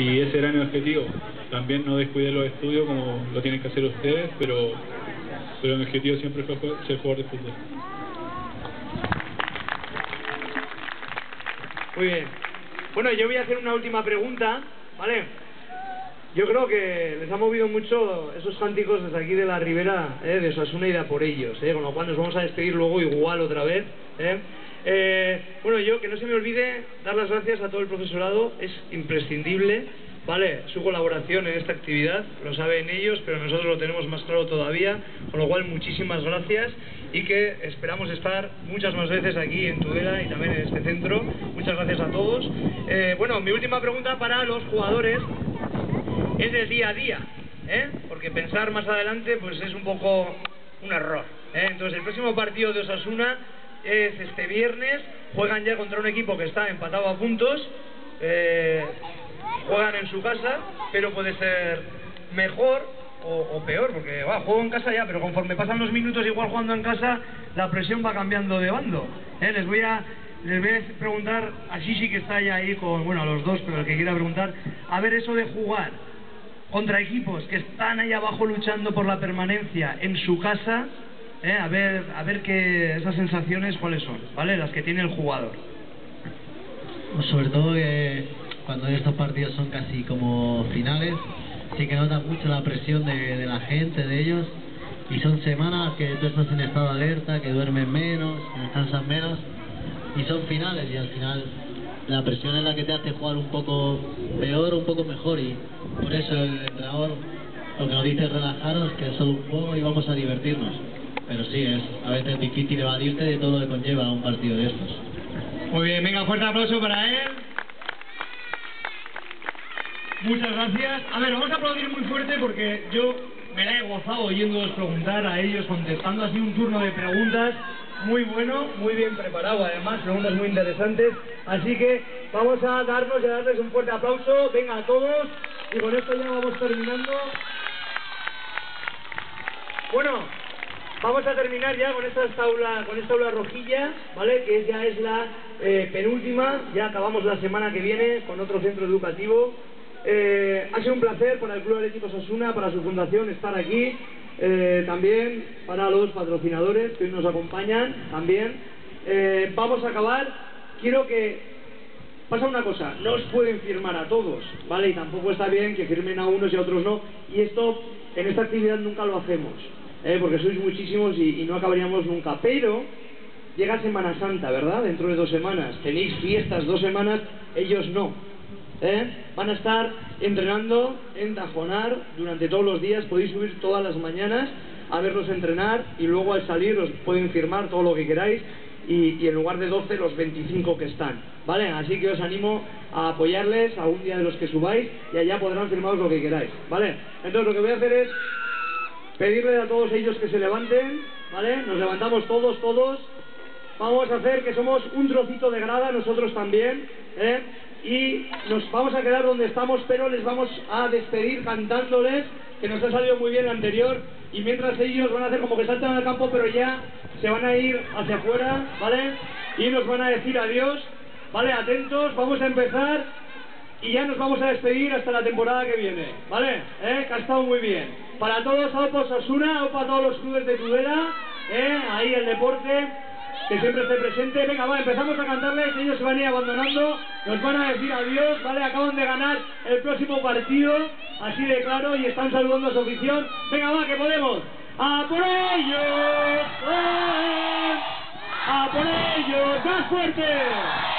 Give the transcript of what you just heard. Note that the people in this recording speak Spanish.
y ese era mi objetivo. También no descuidé los estudios como lo tienen que hacer ustedes, pero mi objetivo siempre fue ser jugador de fútbol. Muy bien. Bueno, yo voy a hacer una última pregunta, ¿vale? Yo creo que les ha movido mucho esos cánticos desde aquí de la Ribera, de Osasuna y de a por ellos, con lo cual nos vamos a despedir luego igual otra vez. Bueno, yo que no se me olvide dar las gracias a todo el profesorado, es imprescindible, ¿vale? Su colaboración en esta actividad, lo saben ellos, pero nosotros lo tenemos más claro todavía, con lo cual muchísimas gracias y que esperamos estar muchas más veces aquí en Tudela y también en este centro. Muchas gracias a todos. Bueno, mi última pregunta para los jugadores es del día a día, porque pensar más adelante pues es un poco un error, Entonces el próximo partido de Osasuna es este viernes, juegan ya contra un equipo que está empatado a puntos, juegan en su casa, pero puede ser mejor o peor, porque juego en casa ya, pero conforme pasan los minutos igual jugando en casa, la presión va cambiando de bando. Les voy a preguntar, así sí que está ya ahí con, bueno, a los dos, pero el que quiera preguntar, a ver eso de jugar contra equipos que están ahí abajo luchando por la permanencia en su casa, a ver que esas sensaciones cuáles son, ¿vale? Las que tiene el jugador. Pues sobre todo que cuando estos partidos son casi como finales, sí que notas mucho la presión de la gente, de ellos, y son semanas que tú estás en estado de alerta, que duermes menos, que descansas menos, y son finales, y al final la presión es la que te hace jugar un poco peor o un poco mejor, y por eso el entrenador lo que nos dice es relajaros, que es solo un juego y vamos a divertirnos. Pero sí, es a veces difícil evadirte de todo lo que conlleva un partido de estos. Muy bien, venga, fuerte aplauso para él. Muchas gracias. A ver, vamos a aplaudir muy fuerte porque yo me la he gozado oyéndolos preguntar a ellos, contestando así un turno de preguntas muy bueno, muy bien preparado además, preguntas muy interesantes. Así que vamos a darnos y a darles un fuerte aplauso. Venga a todos y con esto ya vamos terminando. Bueno, vamos a terminar ya con esta aula rojilla, ¿vale? Que ya es la penúltima, ya acabamos la semana que viene con otro centro educativo. Ha sido un placer para el Club Atlético Osasuna, para su fundación estar aquí, también para los patrocinadores que hoy nos acompañan también. Vamos a acabar. Quiero que pasa una cosa, no os pueden firmar a todos, ¿vale? Y tampoco está bien que firmen a unos y a otros no, y esto en esta actividad nunca lo hacemos, porque sois muchísimos y no acabaríamos nunca. Pero llega Semana Santa, ¿verdad? Dentro de 2 semanas, tenéis fiestas 2 semanas, ellos no. Van a estar entrenando en Tajonar durante todos los días, podéis subir todas las mañanas a verlos entrenar y luego al salir os pueden firmar todo lo que queráis y en lugar de 12 los 25 que están, ¿vale? Así que os animo a apoyarles a un día de los que subáis y allá podrán firmaros lo que queráis, ¿vale? Entonces lo que voy a hacer es pedirle a todos ellos que se levanten, ¿vale? Nos levantamos todos. Vamos a hacer que somos un trocito de grada nosotros también, y nos vamos a quedar donde estamos, pero les vamos a despedir cantándoles, que nos ha salido muy bien el anterior, y mientras ellos van a hacer como que saltan al campo, pero ya se van a ir hacia afuera, ¿vale? Y nos van a decir adiós, ¿vale? Atentos, vamos a empezar y ya nos vamos a despedir hasta la temporada que viene, ¿vale? Que ha estado muy bien. Para todos, Aupa Osasuna, Aupa a todos los clubes de Tudela, ahí el deporte, que siempre esté presente. Venga, va, empezamos a cantarles, ellos se van a ir abandonando, nos van a decir adiós, ¿vale? Acaban de ganar el próximo partido, así de claro, y están saludando a su afición. Venga, va, que podemos. ¡A por ellos! ¡A por ellos! ¡Más fuerte!